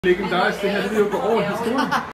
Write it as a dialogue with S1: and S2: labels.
S1: Legendarisk, det her, det vil jo gå over historien.